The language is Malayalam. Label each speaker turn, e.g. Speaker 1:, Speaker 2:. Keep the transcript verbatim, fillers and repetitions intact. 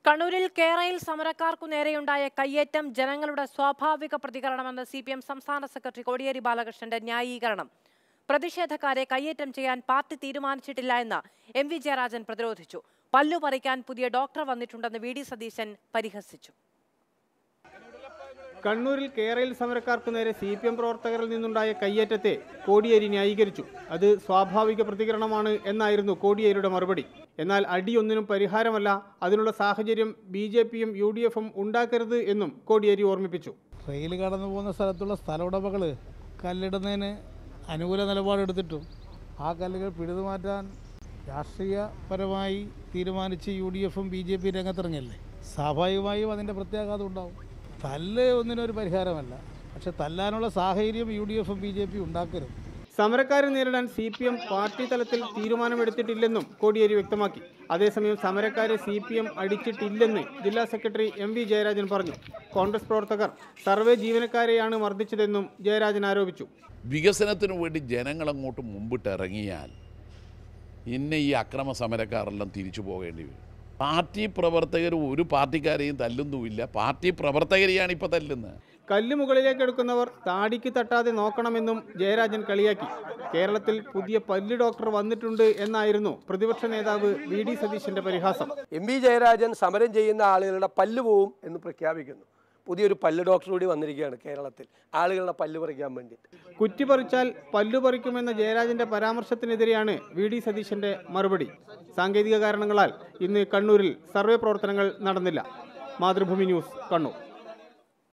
Speaker 1: കണ്ണൂരിൽ കേരയിൽ സമരക്കാർക്കു നേരെയുണ്ടായ കയ്യേറ്റം ജനങ്ങളുടെ സ്വാഭാവിക പ്രതികരണമെന്ന് സി പി എം സംസ്ഥാന സെക്രട്ടറി കോടിയേരി ബാലകൃഷ്ണന്റെ ന്യായീകരണം. പ്രതിഷേധക്കാരെ കയ്യേറ്റം ചെയ്യാൻ പാർട്ടി തീരുമാനിച്ചിട്ടില്ല എന്ന് എം വി ജയരാജൻ പ്രതിരോധിച്ചു. പല്ലു പറിക്കാൻ പുതിയ ഡോക്ടർ വന്നിട്ടുണ്ടെന്ന് വി ഡി സതീശൻ പരിഹസിച്ചു.
Speaker 2: കണ്ണൂരിൽ കേരയിൽ സമരക്കാർക്കു നേരെ സി പി എം പ്രവർത്തകരിൽ നിന്നുണ്ടായ കയ്യേറ്റത്തെ കോടിയേരി ന്യായീകരിച്ചു. അത് സ്വാഭാവിക പ്രതികരണമാണ് എന്നായിരുന്നു കോടിയേരിയുടെ മറുപടി. എന്നാൽ അടിയൊന്നിനും പരിഹാരമല്ല, അതിനുള്ള സാഹചര്യം ബി ജെ പിയും യു ഡി എഫും ഉണ്ടാക്കരുത് എന്നും കോടിയേരി ഓർമ്മിപ്പിച്ചു.
Speaker 3: റെയിൽ കടന്നു പോകുന്ന സ്ഥലത്തുള്ള സ്ഥല ഉടമകൾ കല്ലിടുന്നതിന് അനുകൂല നിലപാടെടുത്തിട്ടും ആ കല്ലുകൾ പിഴുതുമാറ്റാൻ രാഷ്ട്രീയപരമായി തീരുമാനിച്ച് യു ഡി എഫും ബി ജെ പി രംഗത്തിറങ്ങിയല്ലേ, സ്വാഭാവികമായും അതിൻ്റെ പ്രത്യാഘാതം ഉണ്ടാവും. തല്ല് ഒന്നിനൊരു പരിഹാരമല്ല, പക്ഷെ തല്ലാനുള്ള സാഹചര്യം യു ഡി എഫും ബി ജെ പി ഉണ്ടാക്കരുത്.
Speaker 2: സമരക്കാരെ നേരിടാൻ സി പി എം പാർട്ടി തലത്തിൽ തീരുമാനമെടുത്തിട്ടില്ലെന്നും കോടിയേരി വ്യക്തമാക്കി. അതേസമയം സമരക്കാരെ സി പി എം അടിച്ചിട്ടില്ലെന്ന് ജില്ലാ സെക്രട്ടറി എം വി ജയരാജൻ പറഞ്ഞു. കോൺഗ്രസ് പ്രവർത്തകർ സർവേ ജീവനക്കാരെയാണ് മർദ്ദിച്ചതെന്നും ജയരാജൻ ആരോപിച്ചു.
Speaker 4: വികസനത്തിനു വേണ്ടി ജനങ്ങളങ്ങോട്ട് മുമ്പിട്ട് ഇറങ്ങിയാൽ ഇന്ന് ഈ അക്രമ സമരക്കാരെല്ലാം തിരിച്ചു പോകേണ്ടി വരും. പാർട്ടി പ്രവർത്തകർ ഒരു പാർട്ടിക്കാരെയും തല്ലുന്നുമില്ല, പാർട്ടി പ്രവർത്തകരെയാണ് ഇപ്പോൾ തല്ലുന്നത്.
Speaker 2: കല്ല് മുകളിലേക്ക് എടുക്കുന്നവർ താടിക്ക് തട്ടാതെ നോക്കണമെന്നും ജയരാജൻ കളിയാക്കി. കേരളത്തിൽ പുതിയ പല്ല് ഡോക്ടർ വന്നിട്ടുണ്ട് എന്നായിരുന്നു പ്രതിപക്ഷ നേതാവ് വി ഡി സതീശന്റെ പരിഹാസം.
Speaker 5: എം വി ജയരാജൻ സമരം ചെയ്യുന്ന ആളുകളുടെ പല്ല് പോവും എന്ന് പ്രഖ്യാപിക്കുന്നു. പുതിയൊരു പല്ല് ഡോക്ടർ കൂടി വന്നിരിക്കുകയാണ് കേരളത്തിൽ, ആളുകളുടെ പല്ല് പറിക്കാൻ വേണ്ടി.
Speaker 2: കുറ്റി പറിച്ചാൽ പല്ലു പറിക്കുമെന്ന ജയരാജന്റെ പരാമർശത്തിനെതിരെയാണ് വി ഡി സതീശന്റെ മറുപടി. സാങ്കേതിക കാരണങ്ങളാൽ ഇന്ന് കണ്ണൂരിൽ സർവേ പ്രവർത്തനങ്ങൾ നടന്നില്ല. മാതൃഭൂമി ന്യൂസ്, കണ്ണൂർ.